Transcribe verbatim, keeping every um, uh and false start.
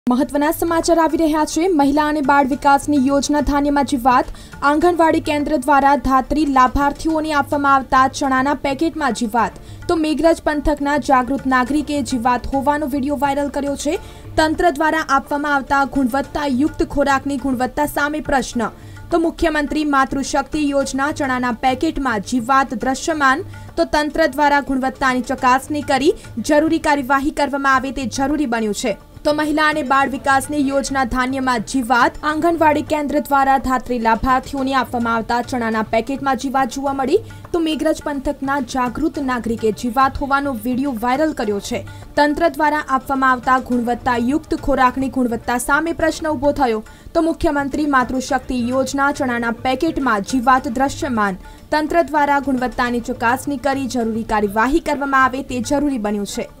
મહત્વના સમાચાર આવી રહ્યા છે। મહિલા અને બાળ વિકાસની યોજના ધાન્યમાં જીવાત। આંગણવાડી કેન્દ્ર દ્વારા ધાત્રી લાભાર્થીઓને આપવામાં આવતા ચણાના પેકેટમાં જીવાત। તો મેઘરજ પંથકના જાગૃત નાગરિકે જીવાત હોવાનો વિડીયો વાયરલ કર્યો છે। તંત્ર દ્વારા આપવામાં આવતા ગુણવત્તાયુક્ત ખોરાકની ગુણવત્તા સામે પ્રશ્ન। તો મુખ્યમંત્રી માતૃશક્તિ યોજના ચણાના પેકેટમાં જીવાત દ્રશ્યમાન। તો તંત્ર દ્વારા ગુણવત્તાની ચકાસણી કરી જરૂરી કાર્યવાહી કરવામાં આવે તે જરૂરી બન્યું છે। તો મહિલા અને બાળ વિકાસની યોજના ધાન્યમાં જીવાત। આંગણવાડી કેન્દ્ર દ્વારા ધાત્રી લાભાર્થીઓને આપવામાં આવતા ચણાના પેકેટમાં જીવાત જોવા મળી। તો મેઘરજ પંથકના જાગૃત નાગરિકે જીવાત હોવાનો વિડીયો વાયરલ કર્યો છે। તંત્ર દ્વારા આપવામાં આવતા ગુણવત્તાયુક્ત ખોરાકની ગુણવત્તા સામે પ્રશ્ન ઉભો થયો। તો મુખ્યમંત્રી માતૃશક્તિ યોજના ચણાના પેકેટમાં જીવાત દ્રશ્યમાન। તંત્ર દ્વારા ગુણવત્તાની ચકાસણી કરી જરૂરી કાર્યવાહી કરવામાં આવે તે જરૂરી બન્યું છે।